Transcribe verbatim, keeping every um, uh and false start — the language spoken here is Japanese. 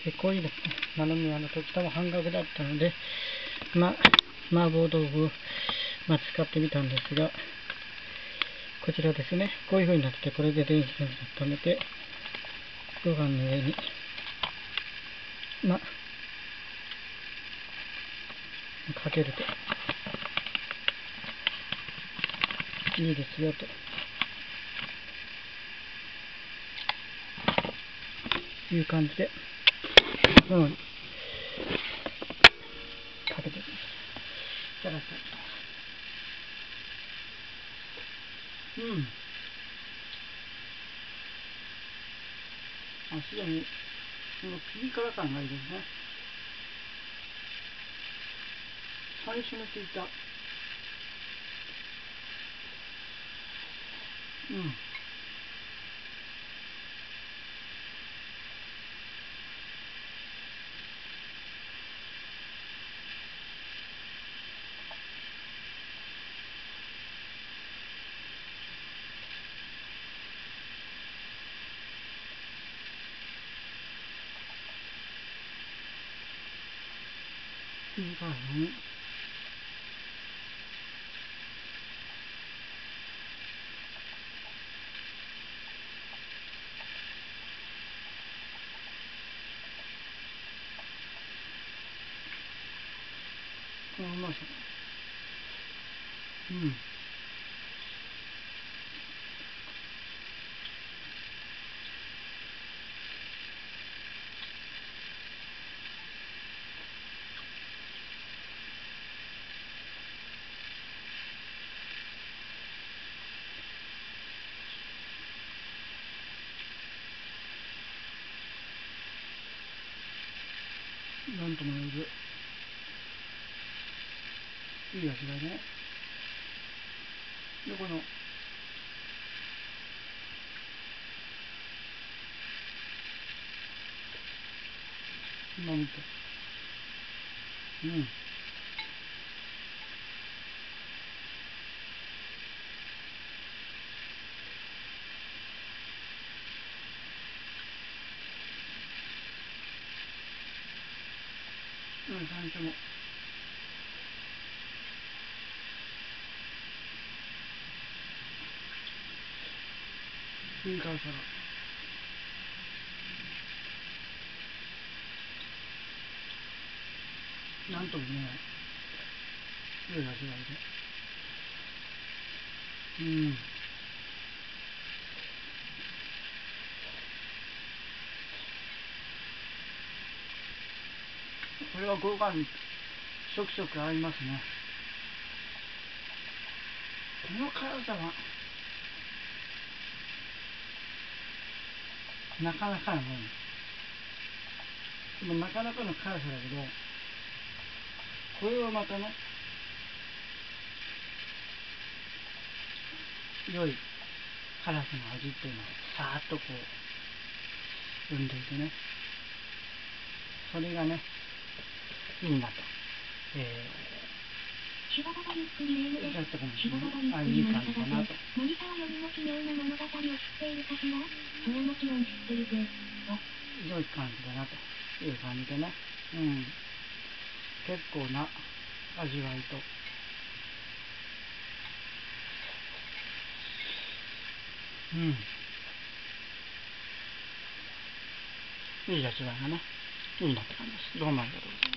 でこういうのなのにあのとっても半額だったので、まあ、麻婆豆腐を、まあ、使ってみたんですが、こちらですね、こういう風になってて、これで電子レンジで温めて、ご飯の上に、まあ、かけるといいですよという感じで、このようにかけていきます。じゃあ、うん。あ、すでに、このピリ辛感がいいですね。最初についた。うん。ピリ辛に。このうまさ。うん。なんとも言えず、いい味わいね。で、この、今見て。うん。うん、最初の。ピリ辛さが。なんとも言えない。良い味わいで。うん。これはご飯に食々合いますね。この辛さはなかなかのもん。でもなかなかの辛さだけど、これはまたね、良い辛さの味っていうのをさーっとこう生んでいてね、それがね、いいなと。えシュバババゆっくりレ夢です。シュバババゆっー、あ、 くりいい感モニタだぜ。 じだなと。 モニタはよりも奇妙な物語を知っているかしら？そりゃもちろん知ってるぜ。わ。 良い感じだなという感じでね。うん。結構な味わいと。うん。いい味わいがね、いいなって感じです。どうもありがとうございます。